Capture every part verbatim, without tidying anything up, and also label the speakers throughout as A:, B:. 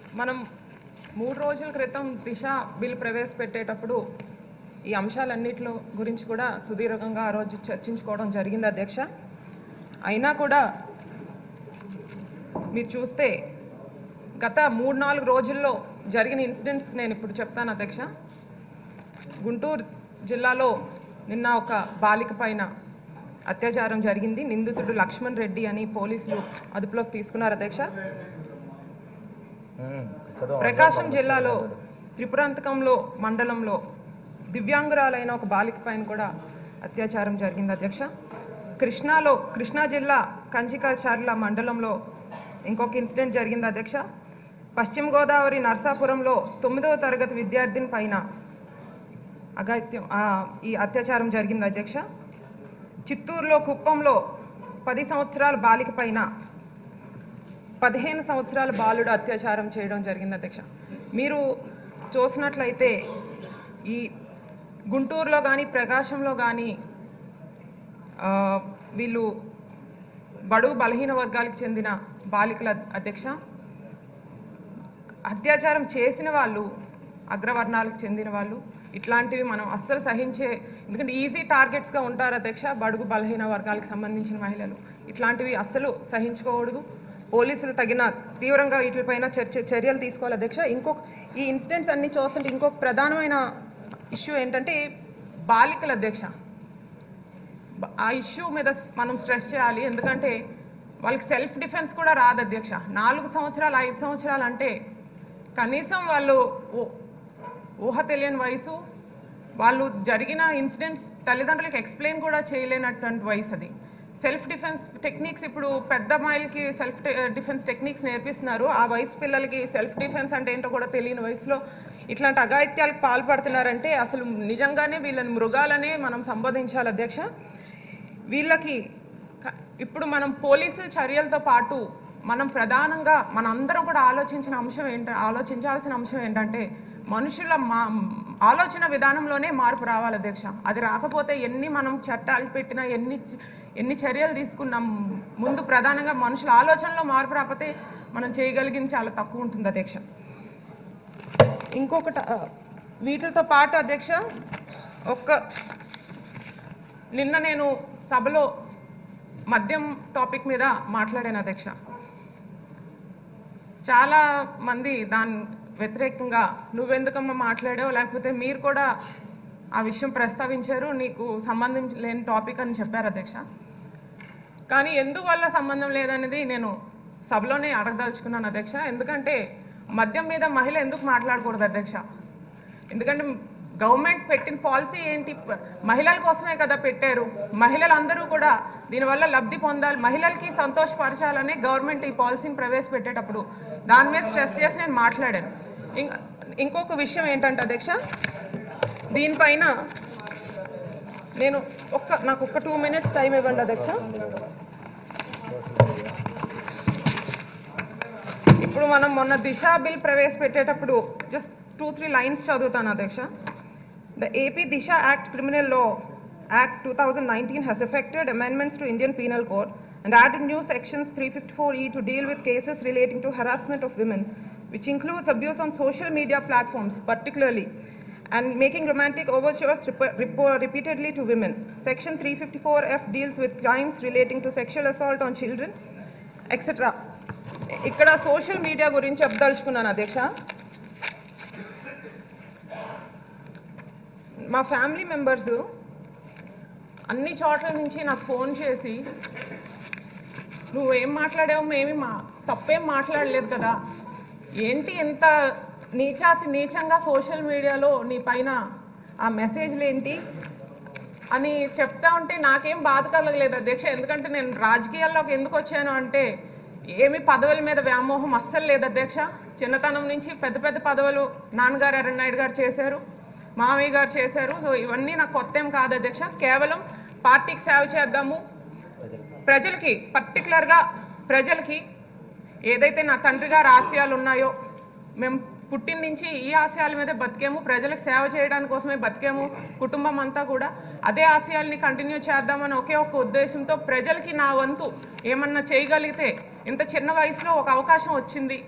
A: మనం మూడు రోజుల క్రితం దిశ బిల్ ప్రవేశపెట్టేటప్పుడు ఈ అంశాలన్నిటిలో గురించి కూడా సుదీర్ఘంగా ఆ రోజు చర్చించుకోవడం జరిగింది అధ్యక్ష. అయినా కూడా మీరు చూస్తే గత మూడు నాలుగు రోజుల్లో జరిగిన ఇన్సిడెంట్స్ నేను ఇప్పుడు చెప్తాను అధ్యక్ష. గుంటూరు జిల్లాలో నిన్న ఒక బాలిక పైన అత్యాచారం జరిగింది. నిందితుడు లక్ష్మణ్ రెడ్డి అని పోలీసులు అదుపులోకి తీసుకున్నారు అధ్యక్ష. ప్రకాశం జిల్లాలో త్రిపురాంతకంలో మండలంలో దివ్యాంగురాలైన ఒక బాలిక పైన కూడా అత్యాచారం జరిగింది అధ్యక్ష. కృష్ణాలో కృష్ణా జిల్లా కంచికాచార్ల మండలంలో ఇంకొక ఇన్సిడెంట్ జరిగింది అధ్యక్ష. పశ్చిమ గోదావరి నర్సాపురంలో తొమ్మిదవ తరగతి విద్యార్థిని పైన అఘాయిత్యం ఈ అత్యాచారం జరిగింది అధ్యక్ష. చిత్తూరులో కుప్పంలో పది సంవత్సరాల బాలిక పైన పదిహేను సంవత్సరాల బాలుడు అత్యాచారం చేయడం జరిగింది అధ్యక్ష. మీరు చూసినట్లయితే ఈ గుంటూరులో కానీ ప్రకాశంలో కానీ వీళ్ళు బడుగు బలహీన వర్గాలకు చెందిన బాలికల అధ్యక్ష. అత్యాచారం చేసిన వాళ్ళు అగ్రవర్ణాలకు చెందిన వాళ్ళు. ఇట్లాంటివి మనం అస్సలు సహించే, ఎందుకంటే ఈజీ టార్గెట్స్గా ఉంటారు అధ్యక్ష బడుగు బలహీన వర్గాలకు సంబంధించిన మహిళలు. ఇట్లాంటివి అస్సలు సహించుకోకూడదు. పోలీసులు తగిన తీవ్రంగా వీటిపైన చర్చ చర్యలు తీసుకోవాలి అధ్యక్ష. ఇంకొక ఈ ఇన్సిడెంట్స్ అన్ని చూస్తుంటే ఇంకొక ప్రధానమైన ఇష్యూ ఏంటంటే బాలికల అధ్యక్ష. ఆ ఇష్యూ మీద మనం స్ట్రెస్ చేయాలి. ఎందుకంటే వాళ్ళకి సెల్ఫ్ డిఫెన్స్ కూడా రాదు అధ్యక్ష. నాలుగు సంవత్సరాలు ఐదు సంవత్సరాలు అంటే కనీసం వాళ్ళు ఊహ తెలియని వయసు. వాళ్ళు జరిగిన ఇన్సిడెంట్స్ తల్లిదండ్రులకు ఎక్స్ప్లెయిన్ కూడా చేయలేనటువంటి వయసు అది. సెల్ఫ్ డిఫెన్స్ టెక్నిక్స్ ఇప్పుడు పెద్ద అమ్మాయిలకి సెల్ఫ్ డిఫెన్స్ టెక్నిక్స్ నేర్పిస్తున్నారు. ఆ వయసు పిల్లలకి సెల్ఫ్ డిఫెన్స్ అంటే ఏంటో కూడా తెలియని వయసులో ఇట్లాంటి అఘాయిత్యాలకు పాల్పడుతున్నారంటే అసలు నిజంగానే వీళ్ళని మృగాలనే మనం సంబోధించాలి అధ్యక్ష. వీళ్ళకి ఇప్పుడు మనం పోలీసుల చర్యలతో పాటు మనం ప్రధానంగా మనందరం కూడా ఆలోచించిన అంశం ఏంట ఆలోచించాల్సిన అంశం ఏంటంటే మనుషుల మా ఆలోచన విధానంలోనే మార్పు రావాలి అధ్యక్ష. అది రాకపోతే ఎన్ని మనం చట్టాలు పెట్టినా ఎన్ని ఎన్ని చర్యలు తీసుకున్నాం ముందు ప్రధానంగా మనుషుల ఆలోచనలో మార్పు రాకపోతే మనం చేయగలిగింది చాలా తక్కువ ఉంటుంది అధ్యక్ష. ఇంకొకటి వీటితో పాటు అధ్యక్ష, ఒక్క నిన్న నేను సభలో మద్యం టాపిక్ మీద మాట్లాడాను అధ్యక్ష. చాలా మంది దాని వ్యతిరేకంగా నువ్వెందుకమ్మా మాట్లాడావు, లేకపోతే మీరు కూడా ఆ విషయం ప్రస్తావించారు, నీకు సంబంధం లేని టాపిక్ అని చెప్పారు అధ్యక్ష. కానీ ఎందువల్ల సంబంధం లేదనేది నేను సభలోనే అడగదలుచుకున్నాను అధ్యక్ష. ఎందుకంటే మద్యం మీద మహిళ ఎందుకు మాట్లాడకూడదు అధ్యక్ష? ఎందుకంటే గవర్నమెంట్ పెట్టిన పాలసీ ఏంటి? మహిళల కోసమే కదా పెట్టారు. మహిళలందరూ కూడా దీనివల్ల లబ్ధి పొందాలి, మహిళలకి సంతోషపరచాలని గవర్నమెంట్ ఈ పాలసీని ప్రవేశపెట్టేటప్పుడు దాని మీద స్ట్రెస్ చేసి నేను మాట్లాడాను. ఇంకొక విషయం ఏంటంటే అధ్యక్ష, దీనిపైన నేను ఒక్క నాకు ఒక్క టూ మినిట్స్ టైం ఇవ్వండి అధ్యక్ష. ఇప్పుడు మనం మొన్న దిశ బిల్ ప్రవేశపెట్టేటప్పుడు జస్ట్ టూ త్రీ లైన్స్ చదువుతాను అధ్యక్ష. The A P Disha Act Criminal Law Act two thousand nineteen has effected amendments to Indian Penal Code and added new sections three fifty-four E to deal with cases relating to harassment of women, which includes abuse on social media platforms particularly, and making romantic overtures rep repeatedly to women. Section three fifty-four F deals with crimes relating to sexual assault on children, et cetera. ఇక్కడ social media గురించి చెప్పదలుచుకున్నాను అధ్యక్ష. మా family members అన్ని చోట్ల నుంచి నాకు phone చేసి నువ్వేం మాట్లాడావు, మేమి మా తప్పేం మాట్లాడలేదు కదా, ఏంటి ఎంత నీచాతి నీచంగా సోషల్ మీడియాలో నీ పైన ఆ మెసేజ్లు ఏంటి అని చెప్తా ఉంటే నాకేం బాధ కలగలేదు అధ్యక్ష. ఎందుకంటే నేను రాజకీయాల్లోకి ఎందుకు వచ్చాను అంటే ఏమి పదవుల మీద వ్యామోహం అస్సలు లేదు అధ్యక్ష. చిన్నతనం నుంచి పెద్ద పెద్ద పదవులు నాన్నగారు ఎర్రన్నాయుడు గారు చేశారు, మామయ్య గారు చేశారు. సో ఇవన్నీ నాకు కొత్త ఏం కాదు అధ్యక్ష. కేవలం పార్టీకి సేవ చేద్దాము, ప్రజలకి పర్టికులర్గా ప్రజలకి ఏదైతే నా తండ్రి గారి ఆశయాలు ఉన్నాయో, మేము పుట్టిన నుంచి ఈ ఆశయాల మీదే బతికేము, ప్రజలకు సేవ చేయడానికి కోసమే బతికేము, కుటుంబం అంతా కూడా అదే ఆశయాల్ని కంటిన్యూ చేద్దామని ఒకే ఒక ఉద్దేశంతో ప్రజలకి నా వంతు ఏమన్నా చేయగలిగితే, ఇంత చిన్న వయసులో ఒక అవకాశం వచ్చింది,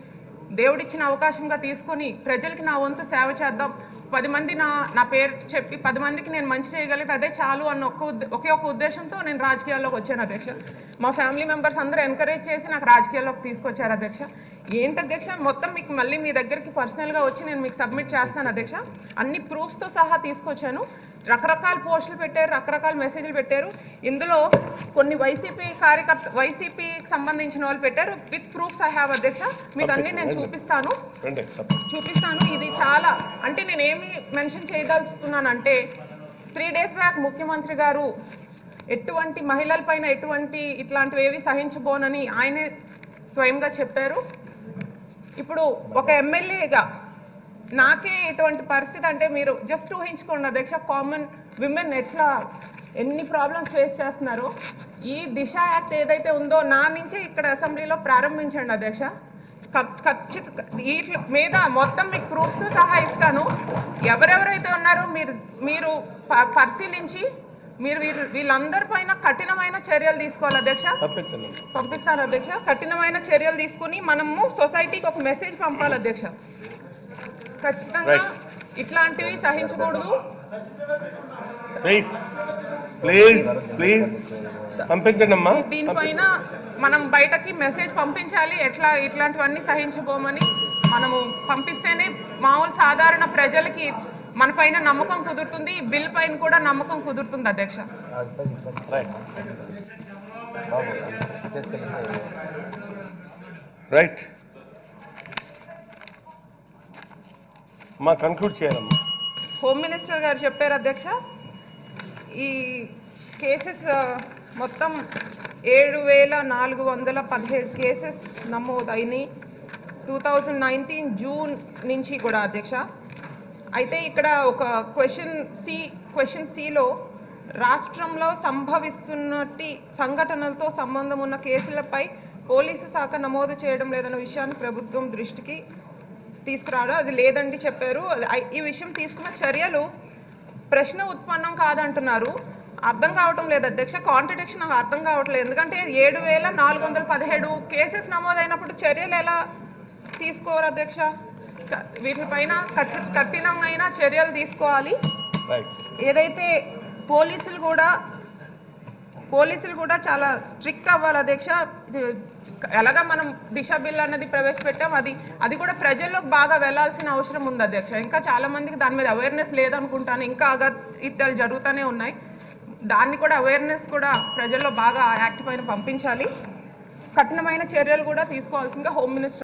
A: దేవుడిచ్చిన అవకాశంగా తీసుకొని ప్రజలకి నా వంతు సేవ చేద్దాం, పది మంది నా నా పేరు చెప్పి పది మందికి నేను మంచి చేయగలిగితే అదే చాలు అన్న ఒక్క ఒకే ఒక ఉద్దేశంతో నేను రాజకీయాల్లోకి వచ్చాను అధ్యక్ష. మా ఫ్యామిలీ మెంబర్స్ అందరూ ఎంకరేజ్ చేసి నాకు రాజకీయాల్లోకి తీసుకొచ్చారు అధ్యక్ష. ఏంటి అధ్యక్ష, మొత్తం మీకు మళ్ళీ మీ దగ్గరికి పర్సనల్గా వచ్చి నేను మీకు సబ్మిట్ చేస్తాను అధ్యక్ష. అన్ని ప్రూఫ్స్తో సహా తీసుకొచ్చాను. రకరకాల పోస్టులు పెట్టారు, రకరకాల మెసేజ్లు పెట్టారు. ఇందులో కొన్ని వైసీపీ కార్యకర్త వైసీపీకి సంబంధించిన వాళ్ళు పెట్టారు. విత్ ప్రూఫ్స్ ఐ హ్యావ్ అధ్యక్ష. మీకు అన్ని నేను చూపిస్తాను చూపిస్తాను ఇది చాలా అంటే నేను ఏమి మెన్షన్ చేయదలుచుకున్నానంటే, త్రీ డేస్ బ్యాక్ ముఖ్యమంత్రి గారు ఎటువంటి మహిళల పైన ఎటువంటి ఇట్లాంటివి ఏవి సహించబోనని ఆయనే స్వయంగా చెప్పారు. ఇప్పుడు ఒక ఎమ్మెల్యేగా నాకే ఎటువంటి పరిస్థితి అంటే మీరు జస్ట్ ఊహించుకోండి అధ్యక్ష, కామన్ విమెన్ ఎట్లా ఎన్ని ప్రాబ్లమ్స్ ఫేస్ చేస్తున్నారో. ఈ దిశ యాక్ట్ ఏదైతే ఉందో నా నుంచే ఇక్కడ అసెంబ్లీలో ప్రారంభించండి అధ్యక్ష. ఖచ్చిత వీటి మీద మొత్తం మీకు ప్రూఫ్స్తో సహా ఇస్తాను. ఎవరెవరైతే ఉన్నారో మీరు మీరు పరిశీలించి మీరు వీళ్ళు వీళ్ళందరి పైన కఠినమైన చర్యలు తీసుకోవాలి అధ్యక్ష. పంపిస్తాను అధ్యక్ష. కఠినమైన చర్యలు తీసుకుని మనము సొసైటీకి ఒక మెసేజ్ పంపాలి అధ్యక్ష. ఖచ్చితంగా ఇట్లాంటివి సహించకూడదు. దీనిపైన మనం బయటకి మెసేజ్ పంపించాలి, ఎట్లా ఇట్లాంటివన్నీ సహించబోమని మనము పంపిస్తేనే మామూలు సాధారణ ప్రజలకి మన పైన నమ్మకం కుదురుతుంది, బిల్ పైన కూడా నమ్మకం కుదురుతుంది అధ్యక్ష.
B: రైట్ మా కన్క్లూడ్ చేయాలమ్మా.
A: హోమ్ మినిస్టర్ గారు చెప్పారు అధ్యక్ష, ఈ కేసెస్ మొత్తం ఏడు వేల నాలుగు వందల పదిహేడు కేసెస్ నమోదైనాయి టూ థౌజండ్ నైన్టీన్ జూన్ నుంచి కూడా అధ్యక్ష. అయితే ఇక్కడ ఒక క్వశ్చన్ సి క్వశ్చన్ సిలో రాష్ట్రంలో సంభవిస్తున్నటి సంఘటనలతో సంబంధం ఉన్న కేసులపై పోలీసు శాఖ నమోదు చేయడం లేదన్న విషయాన్ని ప్రభుత్వం దృష్టికి తీసుకురావడం, అది లేదండి చెప్పారు. ఈ విషయం తీసుకున్న చర్యలు ప్రశ్న ఉత్పన్నం కాదంటున్నారు. అర్థం కావటం లేదు అధ్యక్ష, కాంట్రడిక్షన్ నాకు అర్థం కావట్లేదు. ఎందుకంటే ఏడు వేల నాలుగు వందల పదిహేడు కేసెస్ నమోదైనప్పుడు చర్యలు ఎలా తీసుకోరు అధ్యక్ష? వీటిపైన కఠినమైన చర్యలు తీసుకోవాలి. ఏదైతే పోలీసులు కూడా పోలీసులు కూడా చాలా స్ట్రిక్ట్ అవ్వాలి అధ్యక్ష. ఎలాగా మనం దిశ బిల్ అన్నది ప్రవేశపెట్టాం, అది అది కూడా ప్రజల్లోకి బాగా వెళ్లాల్సిన అవసరం ఉంది అధ్యక్ష. ఇంకా చాలా మందికి దాని మీద అవేర్నెస్ లేదనుకుంటాను, ఇంకా అగత్యాలు జరుగుతూనే ఉన్నాయి. దాన్ని కూడా అవేర్నెస్ కూడా ప్రజల్లో బాగా యాక్ట్ పైన పంపించాలి. కఠినమైన చర్యలు కూడా తీసుకోవాల్సిందిగా హోమ్ మినిస్టర్